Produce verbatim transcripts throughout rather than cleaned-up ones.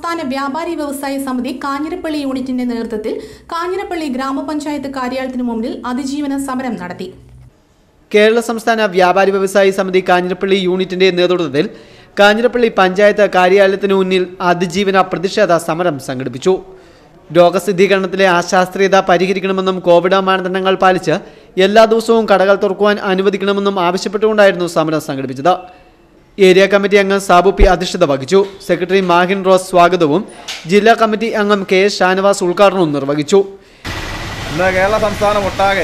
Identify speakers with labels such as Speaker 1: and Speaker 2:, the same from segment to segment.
Speaker 1: സംസ്ഥാന വ്യാപാരി വ്യവസായി സമിതി കാഞ്ഞിരപ്പള്ളി യൂണിറ്റിന്റെ നേതൃത്വത്തിൽ കാഞ്ഞിരപ്പള്ളി ഗ്രാമപഞ്ചായത്ത് കാര്യാലയത്തിനു മുന്നിൽ അതിജീവന സമരം നടത്തി.
Speaker 2: കേരള സംസ്ഥാന വ്യാപാരി വ്യവസായി സമിതി കാഞ്ഞിരപ്പള്ളി യൂണിറ്റിന്റെ നേതൃത്വത്തിൽ കാഞ്ഞിരപ്പള്ളി പഞ്ചായത്ത് കാര്യാലയത്തിനു മുന്നിൽ അതിജീവന പ്രതിഷേധ സമരം സംഘടിപ്പിച്ചു. രോഗസ്ഥിരീകരണത്തിലെ അശാസ്ത്രീയത പരിഹരിക്കണമെന്നും കോവിഡ് മാനദണ്ഡങ്ങൾ പാലിച്ച് എല്ലാ ദിവസവും കടകൾ തുറക്കുവാൻ അനുവദിക്കണമെന്നും ആവശ്യപ്പെട്ടുകൊണ്ടായിരുന്നു സമരം സംഘടിപ്പിച്ചത്. ഏരിയ കമ്മിറ്റി അംഗം സാബു പി അധ്യക്ഷത വഹിച്ചു. സെക്രട്ടറി മാഹിൻ റോസ് സ്വാഗതവും ജില്ലാ കമ്മിറ്റി അംഗം കെ എസ് ഷാനവാസ് ഉദ്ഘാടനവും നിർവഹിച്ചു.
Speaker 3: ഇന്ന് കേരള സംസ്ഥാനം ഒട്ടാകെ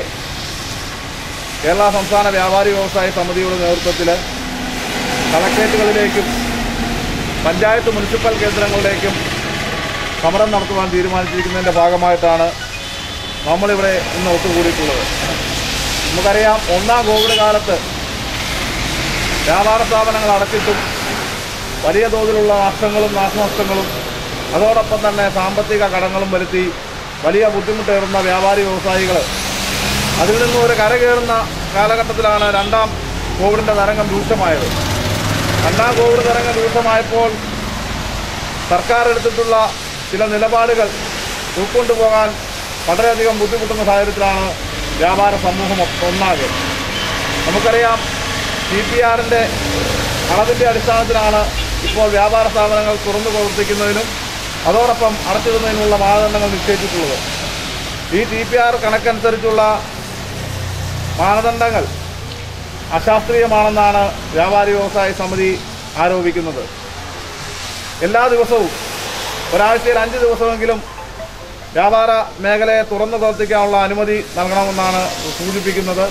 Speaker 3: കേരള സംസ്ഥാന വ്യാപാരി വ്യവസായ സമിതിയുടെ നേതൃത്വത്തിൽ കളക്ട്രേറ്റുകളിലേക്കും പഞ്ചായത്ത് മുനിസിപ്പൽ കേന്ദ്രങ്ങളിലേക്കും സമരം നടത്തുവാൻ തീരുമാനിച്ചിരിക്കുന്നതിൻ്റെ ഭാഗമായിട്ടാണ് നമ്മളിവിടെ ഇന്ന് ഒത്തുകൂടിയിട്ടുള്ളത്. നമുക്കറിയാം, ഒന്നാം കോവിഡ് കാലത്ത് വ്യാപാര സ്ഥാപനങ്ങൾ അടച്ചിട്ടും വലിയ തോതിലുള്ള നഷ്ടങ്ങളും നാശനഷ്ടങ്ങളും അതോടൊപ്പം തന്നെ സാമ്പത്തിക കടങ്ങളും വരുത്തി വലിയ ബുദ്ധിമുട്ടേറുന്ന വ്യാപാരി വ്യവസായികൾ അതിൽ നിന്നും ഒരു കരകയറുന്ന കാലഘട്ടത്തിലാണ് രണ്ടാം കോവിഡിൻ്റെ തരംഗം രൂക്ഷമായത്. രണ്ടാം കോവിഡ് തരംഗം രൂക്ഷമായപ്പോൾ സർക്കാർ എടുത്തിട്ടുള്ള ചില നിലപാടുകൾ ഉൾക്കൊണ്ടുപോകാൻ വളരെയധികം ബുദ്ധിമുട്ടുന്ന സാഹചര്യത്തിലാണ് വ്യാപാര സമൂഹം ഒന്നാകെ. നമുക്കറിയാം, സി പി ആറിൻ്റെ അളവിൻ്റെ അടിസ്ഥാനത്തിലാണ് ഇപ്പോൾ വ്യാപാര സ്ഥാപനങ്ങൾ തുറന്നു പ്രവർത്തിക്കുന്നതിനും അതോടൊപ്പം അടച്ചിടുന്നതിനുള്ള മാനദണ്ഡങ്ങൾ നിശ്ചയിച്ചിട്ടുള്ളത്. ഈ ടി പി ആർ കണക്കനുസരിച്ചുള്ള മാനദണ്ഡങ്ങൾ അശാസ്ത്രീയമാണെന്നാണ് വ്യാപാരി വ്യവസായ സമിതി ആരോപിക്കുന്നത്. എല്ലാ ദിവസവും ഒരാഴ്ചയിൽ അഞ്ച് ദിവസമെങ്കിലും വ്യാപാര മേഖലയെ തുറന്നു പ്രവർത്തിക്കാനുള്ള അനുമതി നൽകണമെന്നാണ് സൂചിപ്പിക്കുന്നത്.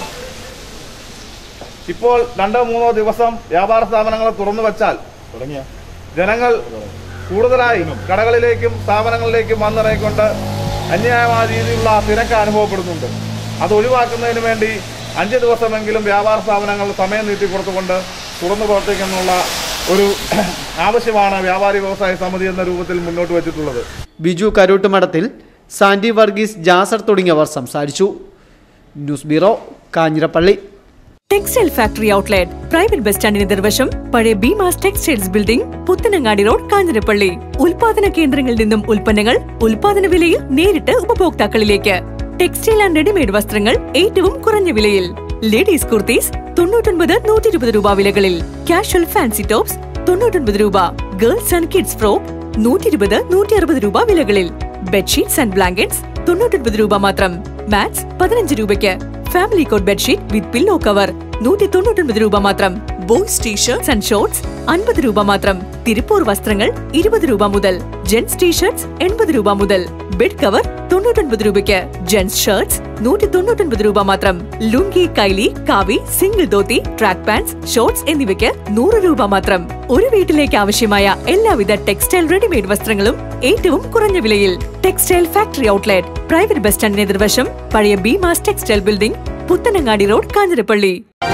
Speaker 3: ഇപ്പോൾ രണ്ടോ മൂന്നോ ദിവസം വ്യാപാര സ്ഥാപനങ്ങൾ തുറന്നു വച്ചാൽ തുടങ്ങിയ ജനങ്ങൾ കൂടുതലായി കടകളിലേക്കും സ്ഥാപനങ്ങളിലേക്കും വന്നിറങ്ങിക്കൊണ്ട് അന്യായമായ രീതിയിലുള്ള തിരക്ക് അനുഭവപ്പെടുന്നുണ്ട്. അത് ഒഴിവാക്കുന്നതിന് വേണ്ടി അഞ്ച് ദിവസമെങ്കിലും വ്യാപാര സ്ഥാപനങ്ങൾ സമയം നീട്ടി കൊടുത്തുകൊണ്ട് തുറന്നു പ്രവർത്തിക്കാനുള്ള ഒരു ആവശ്യമാണ് വ്യാപാരി വ്യവസായ സമിതി എന്ന രൂപത്തിൽ മുന്നോട്ട് വച്ചിട്ടുള്ളത്.
Speaker 2: ബിജു കരോട്ടുമഠത്തിൽ, സാൻഡി വർഗീസ്, ജാസർ തുടങ്ങിയവർ സംസാരിച്ചു. News bureau, Kanjirappally.
Speaker 4: Textile factory outlet private bus സ്റ്റാൻഡിന് നിർവശം പഴയ Beemas textiles building, Puthanangadi road, Kanjirappally. ഉൽപാദന കേന്ദ്രങ്ങളിൽ നിന്നും ഉൽപ്പന്നങ്ങൾ ഉൽപാദന വിലയിൽ നേരിട്ട് ഉപഭോക്താക്കളിലേക്ക്. ടെക്സ്റ്റൈൽ ആൻഡ് റെഡിമെയ്ഡ് വസ്ത്രങ്ങൾ ഏറ്റവും കുറഞ്ഞ വിലയിൽ. ലേഡീസ് കുർത്തീസ് തൊണ്ണൂറ്റൊൻപത് നൂറ്റി ഇരുപത് രൂപ വിലകളിൽ. കാഷ്വൽ ഫാൻസി ടോപ്സ് തൊണ്ണൂറ്റൊൻപത് രൂപ. ഗേൾസ് ആൻഡ് കിഡ്സ് ഫ്രോക്ക് നൂറ്റി ഇരുപത് നൂറ്റി അറുപത് രൂപ വിലകളിൽ. ബെഡ്ഷീറ്റ്സ് ആൻഡ് ബ്ലാങ്കറ്റ്സ് തൊണ്ണൂറ്റൊൻപത് രൂപ മാത്രം. മാറ്റ്സ് പതിനഞ്ച് രൂപയ്ക്ക്. Family cot bedsheet with pillow cover നൂറ്റി തൊണ്ണൂറ്റൊൻപത് രൂപ മാത്രം. ബോയ്സ് ടീഷർട്സ് ആൻഡ് ഷോർട്സ് അൻപത് രൂപ മാത്രം. തിരുപ്പൂർ വസ്ത്രങ്ങൾ ഇരുപത് രൂപ മുതൽ. ജെന്റ്സ് ടീഷർട്സ് എൺപത് രൂപ മുതൽ. ബെഡ് കവർ തൊണ്ണൂറ്റൊൻപത് രൂപയ്ക്ക്. ജെന്റ്സ് ഷർട്സ് നൂറ്റി തൊണ്ണൂറ്റൊൻപത് രൂപ മാത്രം. ലുങ്കി, കൈലി, കാവി, single dhoti, track pants, shorts എന്നിവയ്ക്ക് നൂറ് രൂപ മാത്രം. ഒരു വീട്ടിലേക്ക് ആവശ്യമായ എല്ലാവിധ ടെക്സ്റ്റൈൽ റെഡിമെയ്ഡ് വസ്ത്രങ്ങളും ഏറ്റവും കുറഞ്ഞ വിലയിൽ. Textile factory outlet private bus സ്റ്റാൻഡിന് എതിർവശം പഴയ Beemas textile building, Puthanangadi road, Kanjirappally.